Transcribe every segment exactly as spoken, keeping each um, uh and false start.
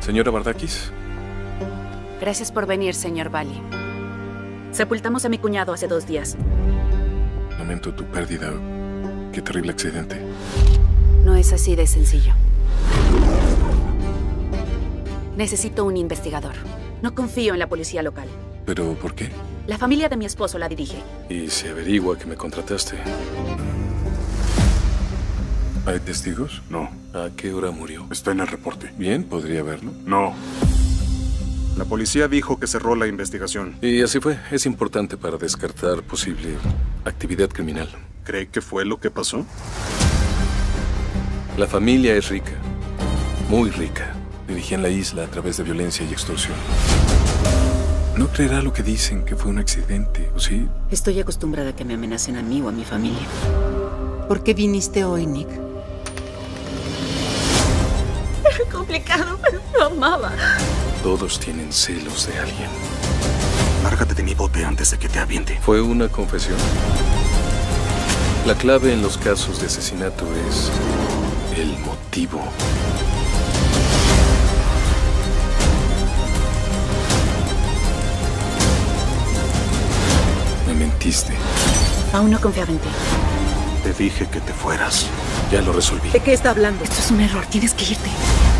Señora Bardakis. Gracias por venir, señor Bali. Sepultamos a mi cuñado hace dos días. Lamento tu pérdida. Qué terrible accidente. No es así de sencillo. Necesito un investigador. No confío en la policía local. ¿Pero por qué? La familia de mi esposo la dirige. Y se averigua que me contrataste. ¿Hay testigos? No. ¿A qué hora murió? Está en el reporte. Bien, podría verlo. No. La policía dijo que cerró la investigación. Y así fue. Es importante para descartar posible actividad criminal. ¿Cree que fue lo que pasó? La familia es rica. Muy rica. Dirigían la isla a través de violencia y extorsión. No creerá lo que dicen, que fue un accidente, ¿o sí? Estoy acostumbrada a que me amenacen a mí o a mi familia. ¿Por qué viniste hoy, Nick? Era complicado, pero lo amaba. Todos tienen celos de alguien. Lárgate de mi bote antes de que te aviente. Fue una confesión. La clave en los casos de asesinato es el motivo. Me mentiste. Aún no confiaba en ti. Te dije que te fueras. Ya lo resolví. ¿De qué está hablando? Esto es un error. Tienes que irte.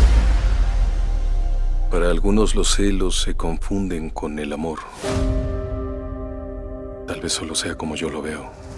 Para algunos los celos se confunden con el amor. Tal vez solo sea como yo lo veo.